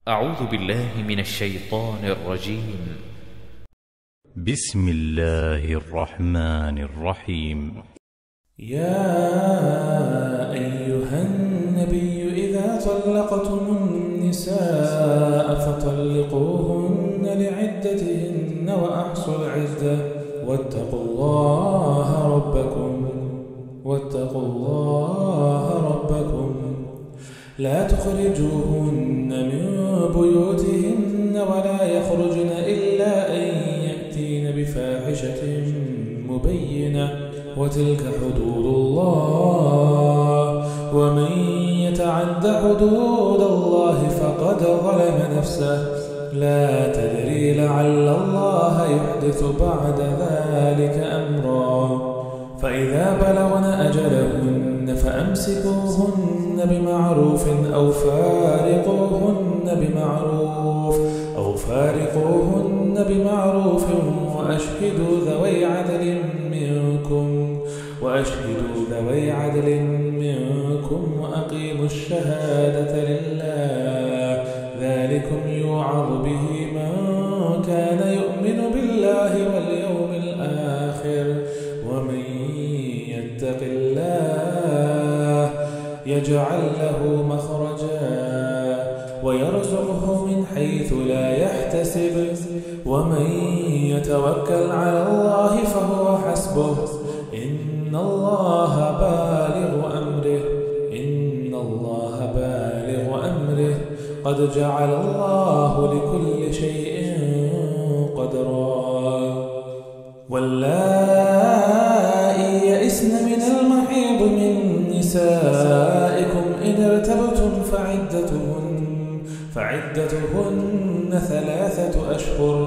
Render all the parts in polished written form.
أعوذ بالله من الشيطان الرجيم. بسم الله الرحمن الرحيم. يا أيها النبي إذا طلقتم النساء فطلقوهن لعدتهن وأحصوا العدة واتقوا الله ربكم لا تخرجوهن من بيوتهن ولا يخرجن إلا أن يأتين بفاحشة مبينة وتلك حدود الله ومن يتعد حدود الله فقد ظلم نفسه لا تدري لعل الله يحدث بعد ذلك أمرا فإذا بلغن أجلهن فأمسكوهن بمعروف أو فارقوهن بمعروف وأشهدوا ذوي عدل منكم وأقيموا الشهادة لله ذلكم يوعظ به من كان يؤمن بالله واليوم الآخر ومن يتق الله يجعل له مخرجا ويرزقه من حيث لا يحتسب ومن يتوكل على الله فهو حسبه إن الله بالغ أمره قد جعل الله لكل شيء قدرا واللائي يئسن من المحيض من نسائكم إن ارتبتم فعدتهن 3 أشهر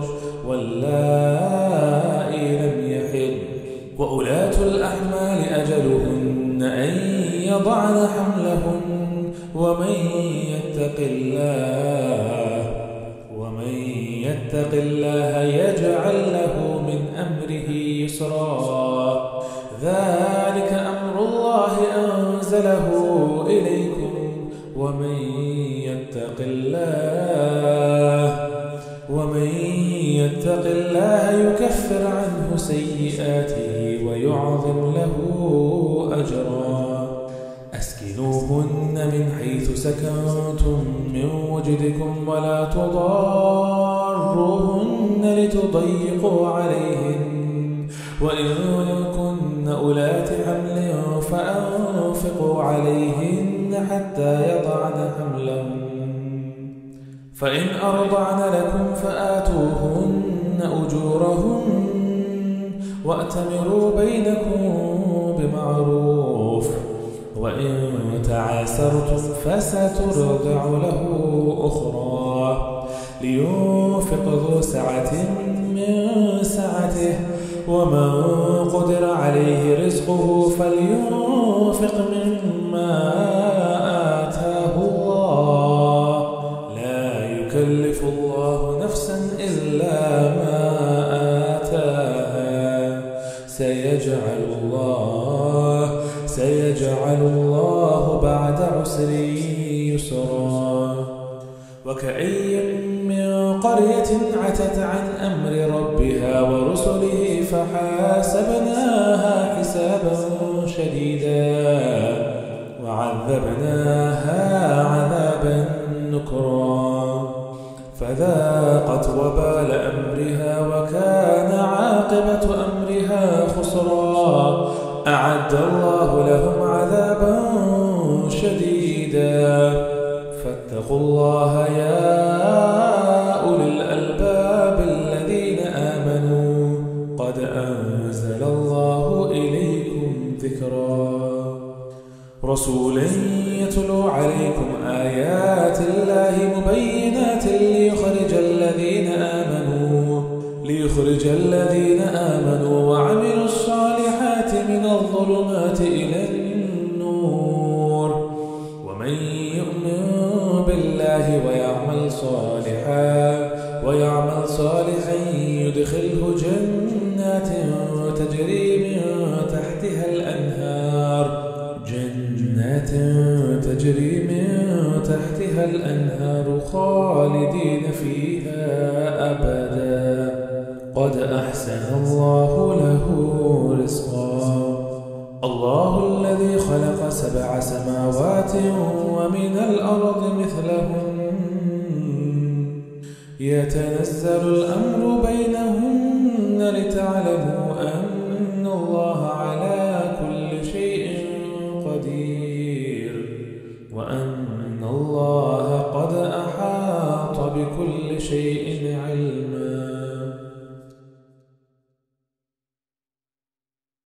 واللائي لم يحضن وأولاة الأحمال أجلهن أن يضعن حملهن ومن يتق الله يجعل له من أمره يسرا ذلك أمر الله أنزله إليكم ومن يتق الله يكفر عنه سيئاته ويعظم له أجرا أسكنوهن من حيث سكنتم من وجدكم ولا تضاروهن لتضيقوا عليهن وإن كن أولات حمل فأنفقوا عليهن حتى يضعن حملهن فإن أرضعن لكم فآتوهن أجورهن وأتمروا بينكم بمعروف وإن تعاسرتم فسترضع له أخرى لينفق ذو سعة من سعته ومن قدر عليه رزقه فلينفق مما آتاه الله لا يكلف الله نفسا إلا ما آتاها سيجعل الله بعد عسر يسرا وكأي من قرية عتت عن أمر ربها ورسله فحاسبناها حسابا شديدا وعذبناها عذابا نكرا فذاقت وبال أمرها وكان عاقبة أمرها خسرا أعد الله لهم عذابا شديدا فاتقوا الله يا أولي الألباب الذين آمنوا قد أنزل الله إليكم ذكرا رسولا يتلو عليكم آيات الله مبينات ليخرج الذين آمنوا وعملوا الصالحات من الظلمات إلى النور ومن يؤمن بالله ويعمل صالحا يدخله جنات تجري من تحتها الأنهار تحتها الأنهار خالدين فيها أبدا قد أحسن الله له رزقا. الله الذي خلق 7 سماوات ومن الأرض مثلهن يتنزل الأمر بينهن لتعلموا أن الله على